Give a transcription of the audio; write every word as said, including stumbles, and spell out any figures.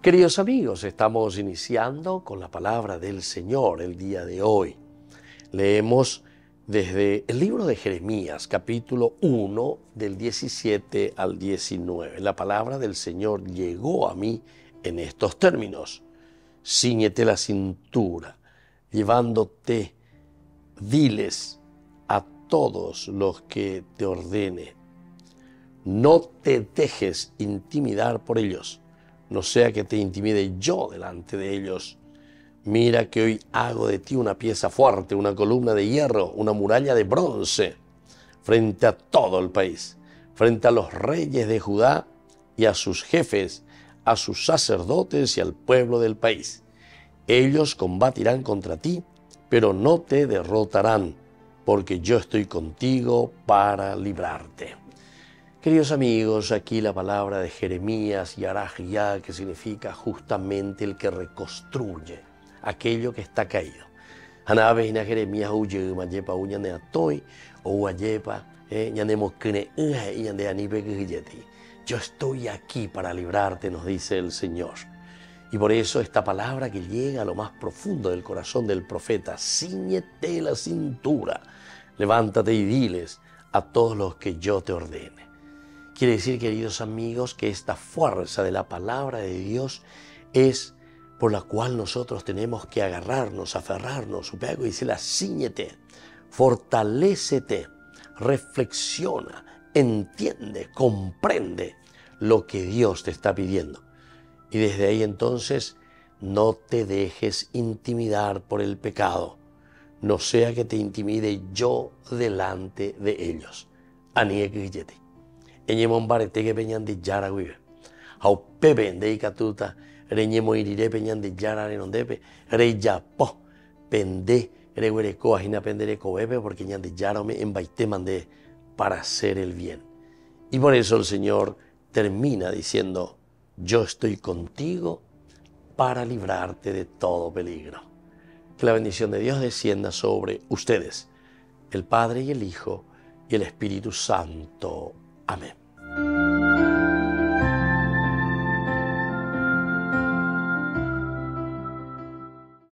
Queridos amigos, estamos iniciando con la palabra del Señor el día de hoy. Leemos desde el libro de Jeremías, capítulo uno, del diecisiete al diecinueve. La palabra del Señor llegó a mí en estos términos. Cíñete la cintura, llevándote, diles a todos los que te ordene. No te dejes intimidar por ellos, no sea que te intimide yo delante de ellos. Mira que hoy hago de ti una pieza fuerte, una columna de hierro, una muralla de bronce, frente a todo el país, frente a los reyes de Judá y a sus jefes, a sus sacerdotes y al pueblo del país. Ellos combatirán contra ti, pero no te derrotarán, porque yo estoy contigo para librarte. Queridos amigos, aquí la palabra de Jeremías y Arajía, que significa justamente el que reconstruye aquello que está caído. Hanabe ina Jeremías huye mayepa uñane atoy o uayepa ñanemo kene y ñande anibe gilleti. Yo estoy aquí para librarte, nos dice el Señor. Y por eso esta palabra que llega a lo más profundo del corazón del profeta: cíñete la cintura, levántate y diles a todos los que yo te ordene. Quiere decir, queridos amigos, que esta fuerza de la palabra de Dios es por la cual nosotros tenemos que agarrarnos, aferrarnos. Su pego dice: la cíñete, fortalécete, reflexiona, entiende, comprende lo que Dios te está pidiendo. Y desde ahí entonces no te dejes intimidar por el pecado, no sea que te intimide yo delante de ellos. Aniegillete. Eñemon barete que peñan de yara vive. Au pepe de ikatuta, reñemo irire peñan de yara renondepe, rey ya po, pende, reguereco, ajina pendereco bebe, porque ñan de yara me embaite mandé para hacer el bien. Y por eso el Señor termina diciendo: yo estoy contigo para librarte de todo peligro. Que la bendición de Dios descienda sobre ustedes, el Padre y el Hijo y el Espíritu Santo. Amén.